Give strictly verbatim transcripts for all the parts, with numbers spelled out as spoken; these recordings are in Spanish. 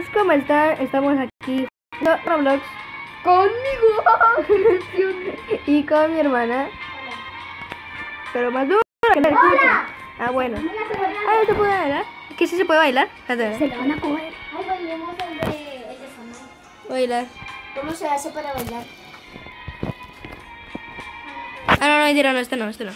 ¿cómo están? Estamos aquí no, Roblox conmigo y con mi hermana. Pero más duro que me escucha. Ah, bueno. Ah, ¿no se puede bailar? ¿Qué sí se puede bailar? Se la van a comer. Ay, bailemos el de, el de Sonai. Bailar. ¿Cómo se hace para bailar? Ah, no, no, mentira, no, este no, este no.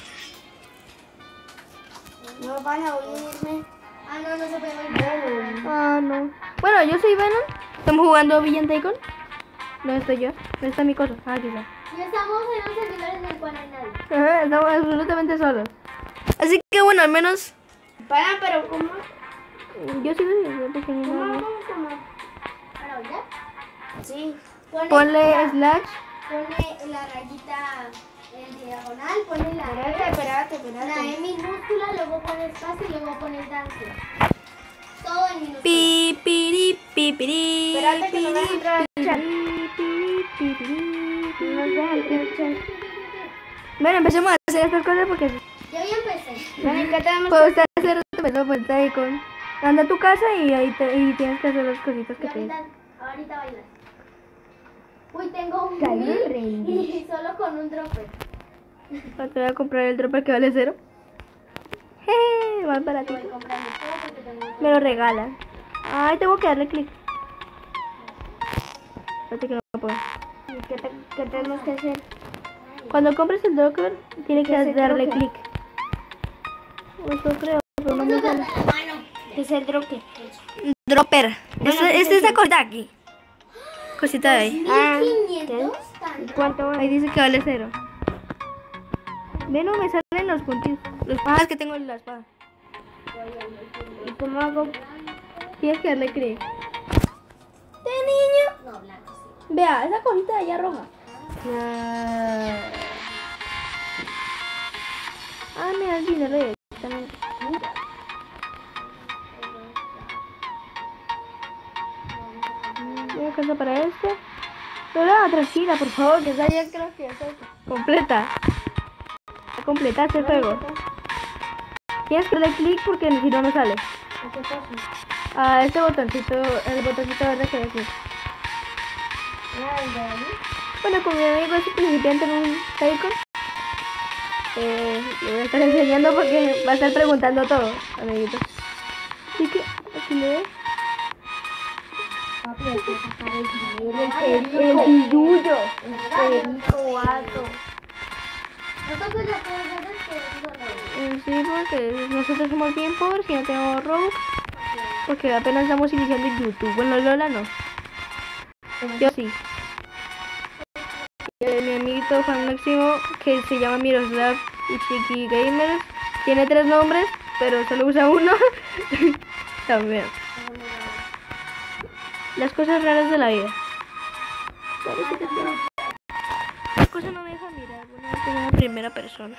No van a unirme. Ah, no, no se puede bailar. Ah, no. Bueno, yo soy Venom. Estamos jugando Villain Tycoon. ¿Dónde estoy yo? ¿Dónde está mi cosa? Ah, aquí está. Y estamos en un servidor en el cual no hay nadie. Ajá, estamos absolutamente solos. Así que bueno, al menos Para, pero ¿cómo? yo sigo diciendo pequeño. ¿Cómo? ¿Cómo? ¿Para bailar? Sí. Ponle, Ponle slash. Ponle la rayita en diagonal, ponle la Espérate, espérate, espérate. La E minúscula, luego pones espacio y luego pones dance. Todo en minúscula. Pi, piri, pi, piri, Espérate que no me piri, entra el chat. piri, piri, pi, piri, pi, No deja el chat. Bueno, empecemos a hacer estas cosas porque Yo ya empecé. Bueno, ¿qué tenemos? puedo estar hacer empezó por Tycoon. Anda a tu casa y ahí te, y tienes que hacer las cositas Y que te ahorita, ahorita bailas. Uy, tengo un Dale, mil Randy. y solo con un dropper. te voy a comprar el dropper que vale cero. Jeje, más Voy baratito. a comprarle todo porque tengo un Me lo regalan. Ay, tengo que darle clic. Espérate que no puedo. ¿Qué, te- qué tenemos que hacer? Cuando compres el dropper, tienes que ¿Qué es el darle dropper? clic. Eso creo, pero no me sale. ¿Qué es el droque? Dropper. Este, este es esta cosa de aquí. Cosita de ahí. Ah, mil quinientos tan ¿y cuánto Ahí dice que vale cero. Ve, no me salen los puntitos. Los ah, es que tengo la espada. ¿Y cómo hago? Tienes que darle clic. ¡De niño! no blanco, sí. Vea, esa cosita de allá roja. Ah, Ah, me da el dinero directamente. Una cosa para esto. Pero tranquila, por favor, que esa ya creo que es esto. Completa. Completa este juego. Tienes que darle clic porque si no, no sale. ¿qué pasa? A este botoncito, el botoncito verde que hay aquí. Ah, ¿el de ahí? Bueno, como mi amigo es principiante en un Tycoon, eh, le voy a estar enseñando porque va a estar preguntando todo, amiguito. Así que, aquí le ves. Papi, hay que sacar el dinero, Ay, el perico. El billuyo. El perico, vato. No toques la cosa que no Eh, Sí, porque nosotros somos bien pobres y no tenemos Robux. Porque apenas estamos iniciando en YouTube. Bueno, Lola no. Yo sí. Y, eh, mi amiguito Juan Máximo, que se llama Miroslav y Chiqui Gamers, tiene tres nombres, pero solo usa uno. También. Las cosas raras de la vida. Las cosas no me dejan mirar, bueno, tengo una primera persona.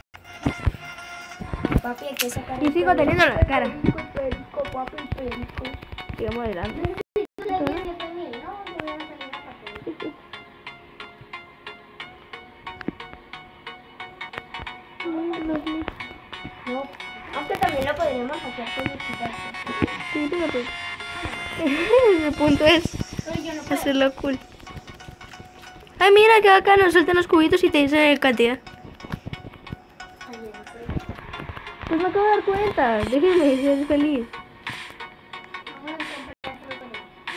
Papi, hay que sacar Y sigo teniendo la cara. perico, perico, papi, perico. Sigamos adelante. no le di siete mil, ¿no? Te voy a salir una parte. No, aunque también lo podríamos hacer con el chicazo. Sí, pero pues. El punto es Pero yo no puedo. hacerlo cool. Ay, mira que acá nos sueltan los cubitos y te dicen cantidad. Ay, yo no puedo. Pues me acabo de dar cuenta. Déjenme ser feliz. Vamos a comprar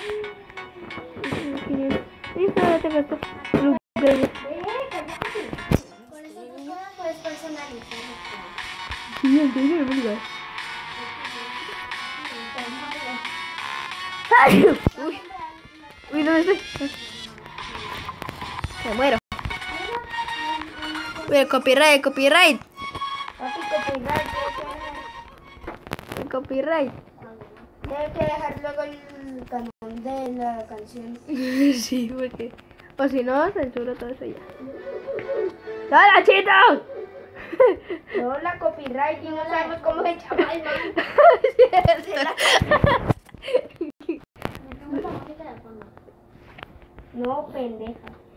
otro pelín. Listo, ya tengo esto. Blue Gray. Ve, cállate. Con eso tú puedes- puedes personalizar. Sí, entonces no me digas. ¡Ay! Uy, uy, ¿dónde estoy? Me muero. Uy, copyright, copyright. Papi, copyright, El copyright. debe que dejar luego el canal de la canción. Sí, porque. O si no, censuro todo eso ya. ¡Hola, chitos! No, la copyright y no sabemos cómo se llama el man. No, pendeja.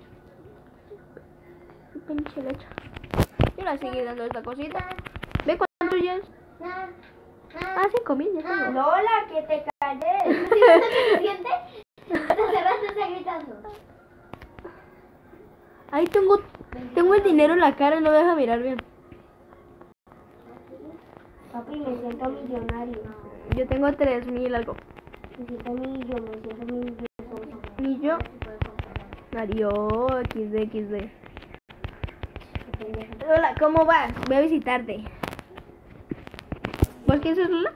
Pinche leche. Yo la seguí dando esta cosita. ¿Ve cuánto ya es? Ah, cinco mil, ya tengo. Lola, que te calles. ¿Sí no es suficiente? Ahí tengo, tengo el dinero en la cara y no me deja mirar bien. Papi, me siento millonario. Yo tengo tres mil algo. Me siento millonario, me siento millonario. Y yo, Mario, equis de, equis de. Lola, ¿cómo vas? Voy a visitarte. ¿Vos quién sos, Lola?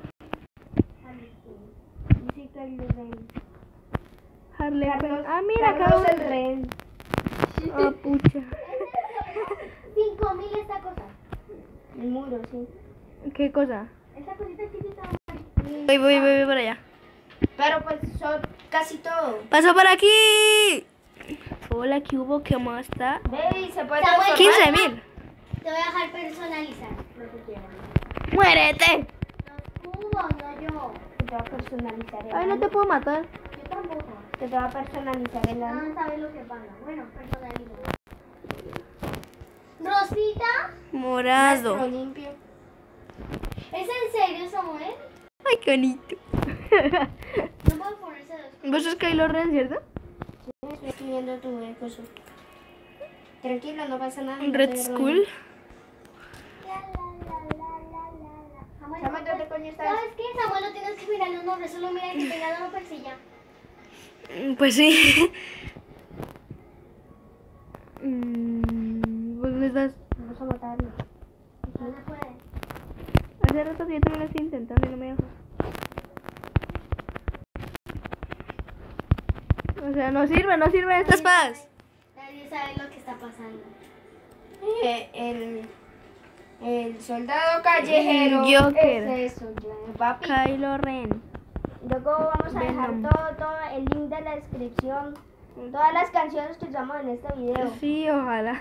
Sí, que el Ren. Harley. Carlos- Ah, mira, acá. Carlos el Ren. Oh, pucha. Cinco mil esta cosa. El muro, sí. ¿Qué cosa? Esta cosita chiquita. Voy, voy, voy, voy para allá. Pero pues son casi todo. ¡Paso por aquí! Hola, ¿qué hubo? ¿Qué más está? Ve y se puede Está bueno. transformar. quince mil. Te voy a dejar personalizar lo que quieras. ¡Muérete! Los cubos, no yo. Te va a personalizar el Ay, no ano. te puedo matar. Yo tampoco. Te va a personalizar el ano. No sabes lo que pasa. Bueno, personalizar. Rosita, Morado. Nuestro limpio. ¿es en serio, Samuel? Ay, qué bonito. No puedo ponerse dos. Vos sos Kylo Ren, ¿cierto? Estoy escribiendo tu cosa. Tranquilo, no pasa nada. no Red te Skull. La, la, la, la, la, la. Samuel, Samuel, ¿dónde coño estás? ¿sabes qué? Samuel, no tienes que mirar los nombres, solo mira que tenga la persilla. Mm, Pues sí. Mm, ¿Vos dónde estás? Vamos a matarlo. No se puede. Hace rato que yo también lo estoy intentando y no me deja. O sea, no sirve, no sirve estas espadas. Nadie sabe lo que está pasando. Eh, el, el soldado callejero. Joker. Es eso, ya, papi. Kylo Ren. Luego vamos a dejar Venom. todo, todo el link de la descripción. Todas las canciones que usamos en este video. Sí, ojalá.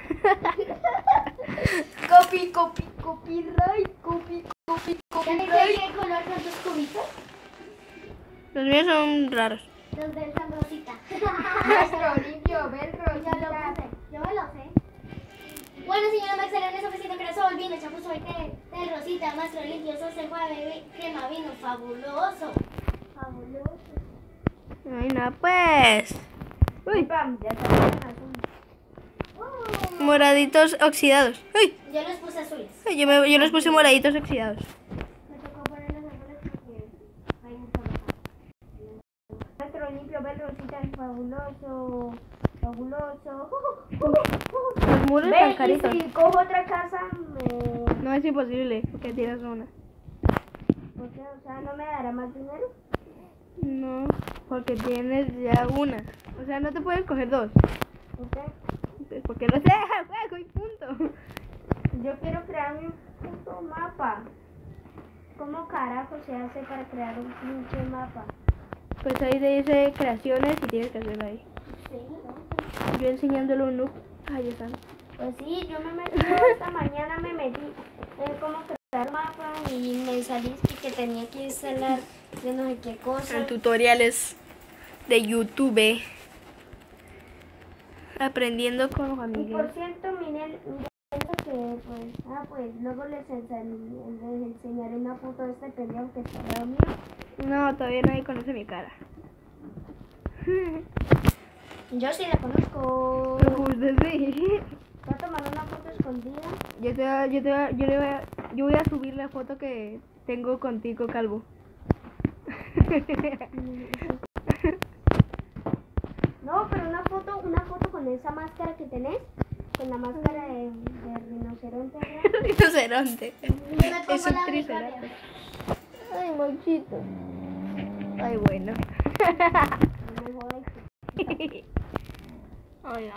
Copy, copy, copyright, copy, copy, ¿Ya viste copyright. qué color son tus cubitos? Los míos son raros. Los del San Rosita. Nuestro limpio, ver Yo lo Rosita. puse, yo me lo sé. Bueno, señora Maxela, en esa oficina que era sol, vino, chapuzo y té, té rosita, maestro limpio, sos juave, crema, vino, fabuloso. Fabuloso. Ay, no, pues. Uy, pam, ya está en azul. Oh, Moraditos oxidados. Uy, yo les puse azules. ay, yo, me, yo los puse moraditos oxidados. Me tocó poner los azules porque hay mucho rojo. Nuestro limpio, ver Rosita es fabuloso. Fabuloso. Los muros Ve, están y caritos. si cojo otra casa, me... No es imposible, porque tienes una. ¿por qué? O sea, ¿no me dará más dinero? No, porque tienes ya una. O sea, no te puedes coger dos. ¿Por qué? Pues porque no se deja el juego y punto. Yo quiero crear un puto mapa. ¿Cómo carajo se hace para crear un pinche mapa? Pues ahí te dice creaciones y tienes que hacerlo ahí. Sí, Yo enseñándolo un noob. Ay, están. Pues sí, yo me metí esta mañana, me metí en cómo crear mapa y me salí que tenía que instalar de no sé qué cosa. En tutoriales de YouTube. Aprendiendo con los Y por amigos. cierto, miren, miren que pues, ah pues luego les, enseñ- les enseñaré una foto de este pendejo que está al lado mío. No, todavía nadie conoce mi cara. Yo sí la conozco. Pero usted sí. Voy a tomar una foto escondida. Yo te, voy a- yo te, voy a- yo le voy a, yo voy a subir la foto que tengo contigo, calvo. No, pero una foto, una foto con esa máscara que tenés, con la máscara de, de rinoceronte. ¿verdad? Rinoceronte. yo me pongo Es un la triceratops. Victoria. Ay, mochito. Ay, bueno. No me jodas. Ay, ay,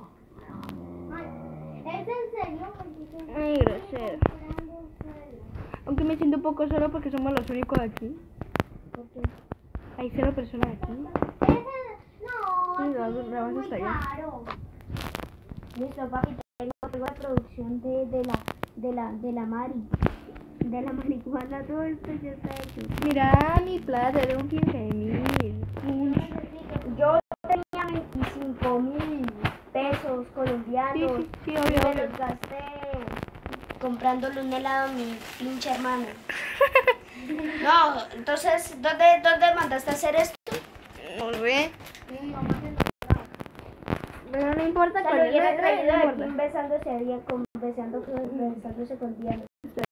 ¿Es en serio? Porque ay, grosero. Aunque me siento un poco solo porque somos los únicos aquí. Porque Hay cero personas aquí. Ese- No, Sí, aquí la- la es vas a muy estallar. caro. listo, papi, tengo, tengo la producción de, de la de la de la Mari, de la marihuana, todo esto ya está hecho. Mira mi plata, tengo quince mil. Yo tenía veinticinco mil pesos colombianos. Sí, sí, sí, y obvio, me obvio. los gasté comprándole un helado a mi pinche hermano. No, entonces, ¿dónde, dónde mandaste a hacer esto? No sé. Pero no importa. importa Se con lo él, hubiera no, traído no de importa. aquí besándose a Diana, con, besando, besándose con Diana.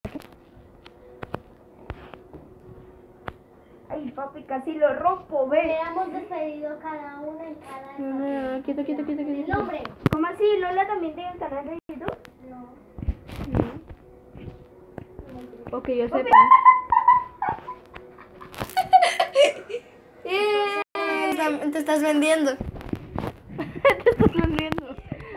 Ay, papi, casi lo rompo, ve. Hubiéramos despedido cada una en cada... No, no, no, quieto, quieto, quieto, El quieto. nombre. ¿Cómo así? ¿Lola también tiene el canal de YouTube? No. Ok, yo sepa. Eh, te estás vendiendo. Te estás vendiendo.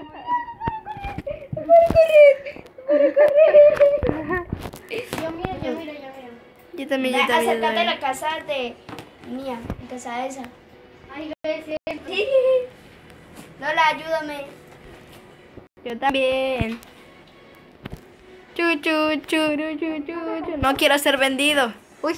Yo miro, yo miro, yo miro. Yo también, Ve, yo también. yo acércate a también. la casa de mía, la casa esa. Ay, es cierto. Lola, ayúdame. Yo también. Chu, chu, churu, chu, chu, chu. No quiero ser vendido. Uy.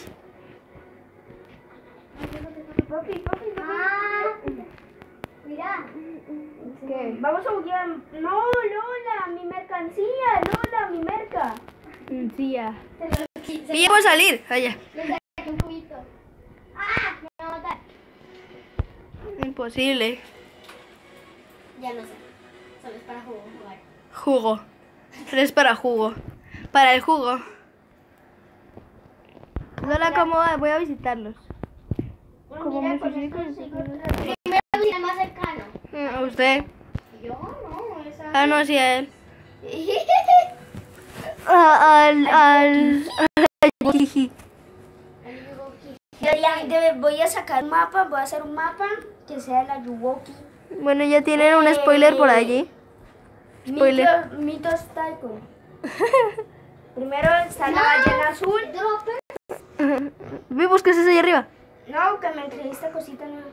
Papi, papi, Ah, mira. ¿Qué? Vamos a buscar. No, Lola, mi mercancía, Lola, mi merca. Mm, Sí, ya. Se lo quise. Y ya puedo salir. Allá. Le saqué un cubito. Ah, me va a matar. Imposible. Ya no sé. Solo es para jugar. jugar. Jugo. Es para jugo. Para el jugo. Lola, ¿cómo va? Voy a visitarlos. Como Mira, me con sucede esto con- sigo otra vez. Primero el más cercano. Mm, ¿A usted? Yo no, esa. Ah, no, sí, a él. Ah, al, al, al... Jiji. Ya, ya, voy a sacar un mapa, voy a hacer un mapa que sea la Yuwoki. Bueno, ya tienen un spoiler por allí. Spoiler. Mitos, mitos Taiko. Primero está la ballena azul. Dropper. ¿Vimos qué es eso ahí arriba? No, que me creí esta cosita nueva.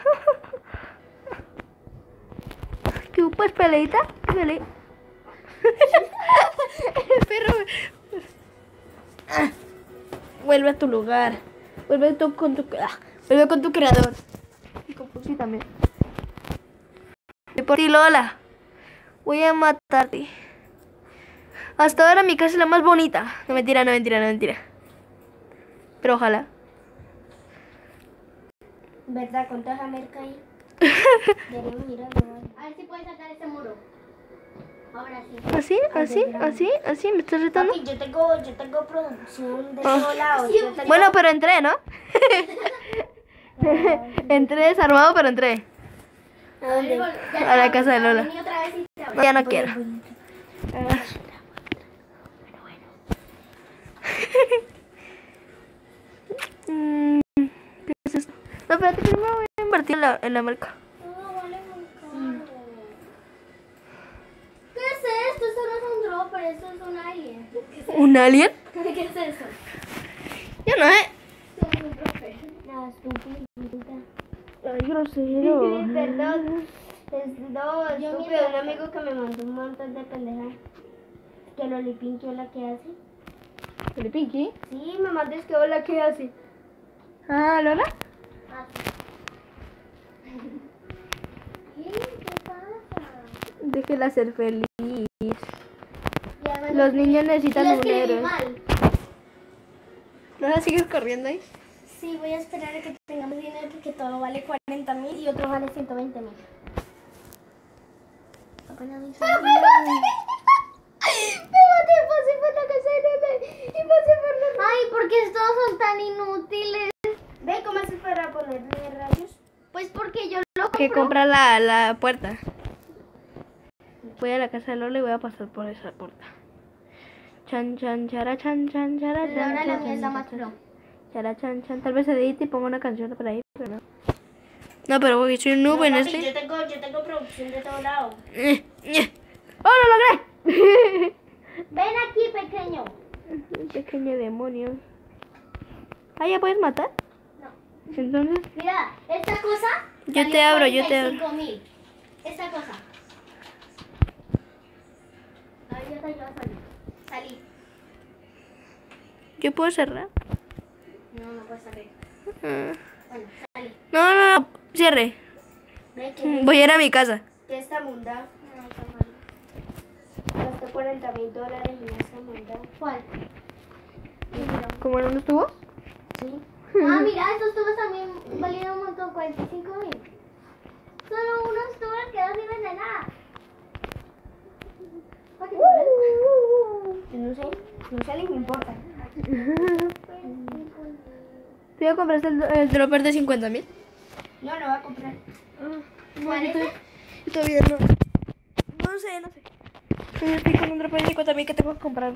¿Qué pues peleita? ¿Qué pele? El perro. Vuelve a tu lugar. Vuelve tú con tu ah, vuelve con tu creador. Y con Pussy también. Y por ti, Lola. Voy a matarte. Hasta ahora mi casa es la más bonita. No mentira, no mentira, no mentira. Pero ojalá. ¿Verdad? ¿Cuánto es América ahí? Debemos ir a A ver si puedes saltar ese muro. Ahora sí. ¿Así? ¿Así? ¿Así? ¿Así? ¿Me estás retando? Papi, yo tengo, yo tengo producción de todos lados. Yo tengo- Bueno, pero entré, ¿no? Entré desarmado, pero entré. ¿A dónde? A la casa de Lola. Vení otra vez y te abro. No, ya no quiero. Mm, ¿Qué es esto? No, espérate, primero voy a invertir en la, en la marca. Todo vale muy caro. ¿Qué es esto? Esto no es un dropper, esto es un alien. ¿Qué es eso? ¿Un alien? ¿Qué es eso? Yo no, ¿eh? Esto es un dropper. La estúpida. Ay, grosero. Perdón. Es, no, Yo estúpido, mira- un amigo que me mandó un montón de pendejas. Que Lolipin, ¿qué hola que hace? ¿El Pinky? Sí, me mandes que hola que hace. Ah, ¿Lola? Ah, sí. ¿Qué pasa? Déjela ser feliz. Y además Los lo niños escribí- necesitan lo un escribí héroe. mal. ¿Lola sigues corriendo ahí? Sí, voy a esperar a que tengamos dinero porque todo vale cuarenta mil y otro vale ciento veinte mil. Apenas me hizo- Ay, porque todos son tan inútiles. Ve cómo haces para ponerle rayos. Pues porque yo lo Que compra la, la puerta. Voy a la casa de Lola y voy a pasar por esa puerta. Chan, chan, chara, chan, chan, chara, Pero chan, ahora la chan, mía es la chan, más chan, pro. chara, chan, chan. Tal vez edite y ponga una canción por ahí, pero no. No, pero porque soy un noob No, en papi, este. yo tengo, yo tengo producción de todos lados. Eh, eh. ¡Oh, lo logré! Ven aquí, pequeño. Pequeño demonio. Ah, ¿ya puedes matar? No. Entonces, Mira, esta cosa. Yo salió te abro, yo te cuarenta y cinco mil. Esta cosa. Ahí ya te ayuda a salir. Salí. ¿yo puedo cerrar? No, no puedes salir. Ah. Bueno, salí. No, no, no, cierre. Ve que, Voy a ir a mi casa. que esta munda No, está mal. gastó cuarenta mil dólares en esta munda. ¿Cuál? ¿Cómo en unos tubos? Sí. Ah, mira, estos tubos también valieron un montón, cuarenta y cinco mil. Solo unos tubos que no sirven de nada. ¿Tú ya compraste el, el dropper de cincuenta mil? No, lo voy a comprar. ¿Cuál es? Yo todavía no. No sé, no sé. Yo estoy con un dropper de cincuenta mil que tengo que comprar.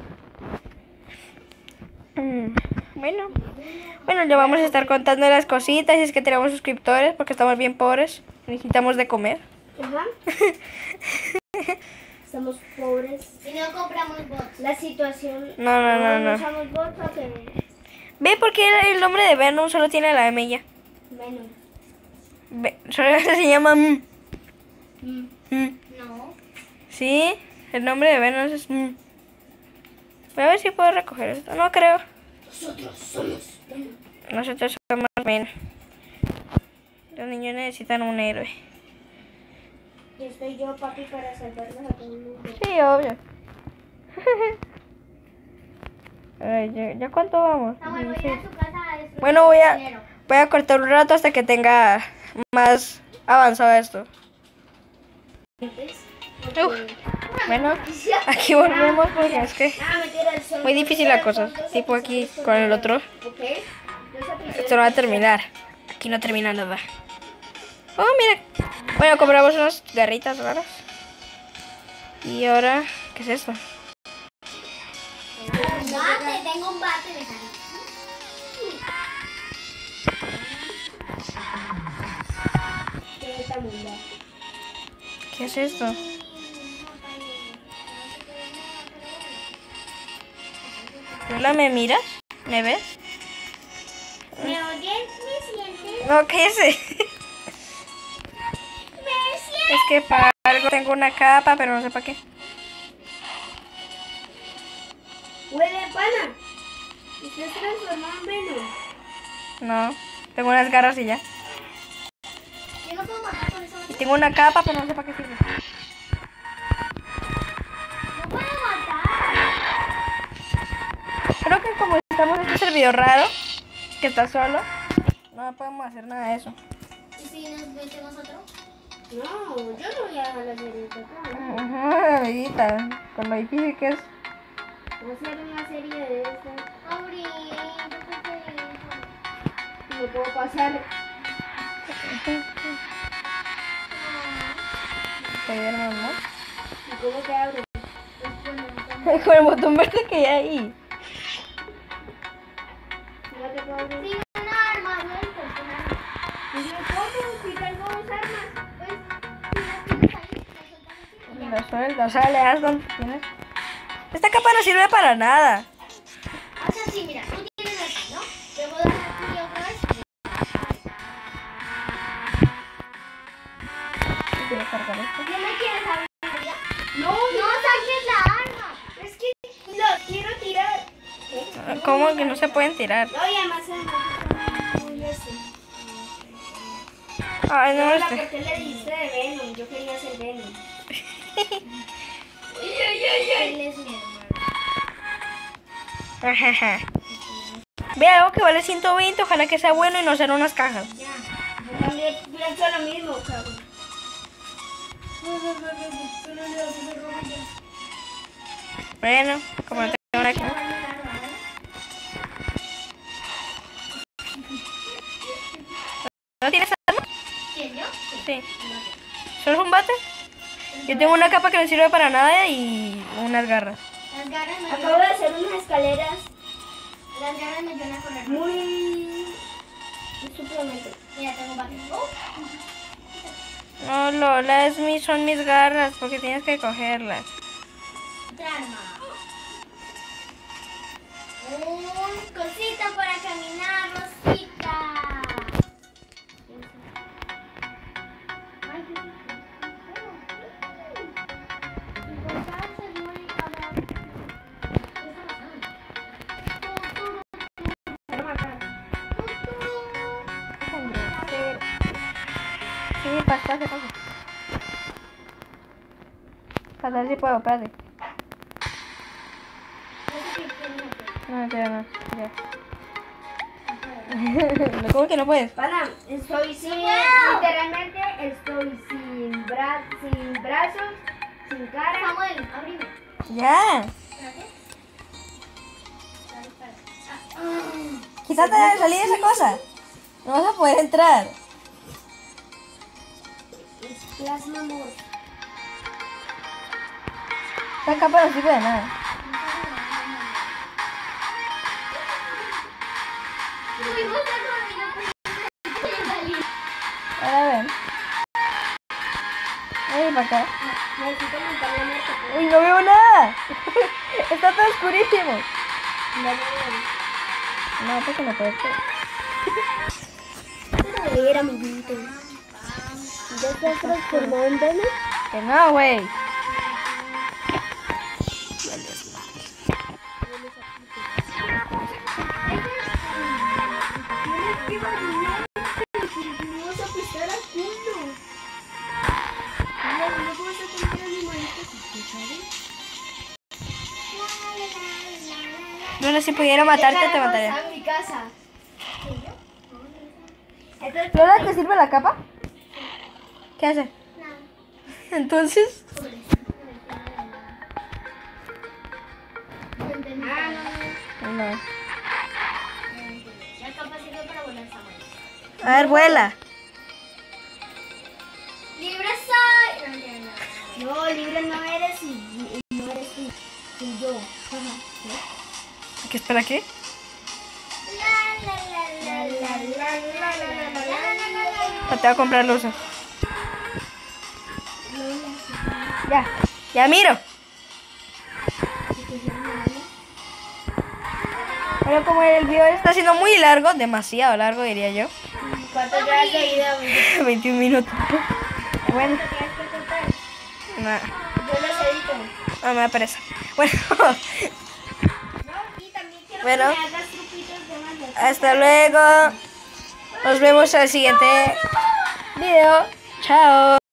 Mm, Bueno. Bueno, ya vamos a estar contando las cositas. Y es que tenemos suscriptores porque estamos bien pobres. Necesitamos de comer. Ajá. Estamos pobres. Si no compramos bots. La situación... No, no, no, no. usamos bots o qué? Ve porque el nombre de Venom solo tiene la M ya. Menos. Ve, solo se llama M. Mm. M. No. Sí, el nombre de Venom es M. Voy a ver si puedo recoger esto. No creo. Nosotros somos Venom. Nosotros somos Venom. Los niños necesitan un héroe. Y estoy yo, papi, para salvarlos a todo el mundo. Sí, obvio. Ay, ya, ¿ya cuánto vamos? Samuel, voy a ir a su casa a destruir Bueno, voy a, dinero. voy a cortar un rato hasta que tenga más avanzado esto. Uf. Bueno, aquí volvemos porque es que Ah, meter al sol. muy difícil la cosa. Tipo aquí con el otro. Ok. Dos episodios. Esto no va a terminar. Aquí no termina nada. Oh, mira. Bueno, compramos unas garritas raras. Y ahora, ¿qué es esto? Bate, tengo un bate de cariño. ¿Qué está munda? ¿Qué es esto? Lola, ¿me miras? ¿Me ves? ¿Me oyes? ¿Me sientes? No, ¿qué es? ¿Me sientes? Es que para algo tengo una capa, pero no sé para qué. Huele, pana. ¿Usted se transformó en Venom? No, tengo unas garras y ya. Yo no puedo matar con eso. Y tengo una capa, pero no sé para qué sirve. No puedo matar. Creo que como estamos en este servidor raro, que está solo, no podemos hacer nada de eso. ¿Y si nos metemos otro? No, yo no voy a dejar la serie de acá. Ajá, amiguita, con lo difícil que es. Voy a hacer una serie de estas. Auri, yo creo que... No puedo pasar. Se vieron, ¿no? ¿Y cómo te abro? Con el botón verde que hay ahí. No te puedo abrir. Sí, un arma, no encuentro un arma. ¿Y yo cómo? Si tengo dos armas. Pues, si las tienes ahí, las soltamos así. Lo suelto, o sea, le das donde tienes. Esta capa no sirve para nada. O sea, sí, mira, tú tienes así, ¿no? Te voy a dar aquí otra vez. Quiero cargar esto. ¿Qué me quieres abrir ya? No, No saques la arma. es que los quiero tirar. ¿Cómo que no se pueden tirar? No, y además es muy ese. Ay, no, Hola, este. ¿por qué le dijiste de Venom? Yo quería ser Venom. Él es mi hermano. Ve algo que vale ciento veinte, ojalá que sea bueno y no sean unas cajas. Ya. Yo también pienso lo mismo, cabrón. Bueno, como no tengo una aquí. ¿No tienes arma? ¿Quién, yo? Sí. ¿Solo es un bate? Yo tengo una capa que no sirve para nada y unas garras. Las garras me Acabo de hacer unas escaleras Las garras me ayudan a correr. muy... Suplemente. Mira, tengo un bate. Oh, No, Lola, es mi, son mis garras porque tienes que cogerlas. otra arma. Un cosita para caminar, Rosita. Ay, qué rico. Encontrarse es muy agradable. Sí, pasa, pasa, pasa. Pasa, a ver si puedo, espérate. No, ya no, ya. ¿Cómo que no puedes? Pana, estoy sin... puedo. Literalmente estoy sin, bra sin brazos, sin cara. Samuel, abrime. Ya. Espérate. Ahí, espera. Quítate de salir esa cosa. No vas a poder entrar. Es plasma amor. Esta capa no sirve de nada. Ahora ven. Ahí para acá. Necesito montar la muerte. Uy, no veo nada. Está todo oscurísimo. No, porque no puedes ver. A ver, amiguito. ¿Ya se ha transformado en Venom? Que no, güey. Vamos a pisar a culo. Mira, no vamos a comprar animalitos. Lola, si pudiera matarte, te mataría. Está en mi casa. Lola, ¿te sirve la capa? ¿Qué hace? Entonces. No. La capa sirve para volar, Samuel. A ver, vuela. ¡Libre soy! No entiendo. No, libre no eres y, y no eres tú. Soy yo. ¿Qué espera aquí? La, la, la, la, la, la, la, la, la, la, la. Te voy a comprar luces. Ya, ya miro. Pero como el video está siendo muy largo, demasiado largo diría yo. ¿Cuánto llevas de vida? veintiún minutos. Bueno, ¿Tienes que cortar? nada, Yo los edito. no me da pereza. Bueno, No, y también quiero Bueno. que me hagas truquitos de magia. hasta luego. Nos vemos al siguiente video. Chao.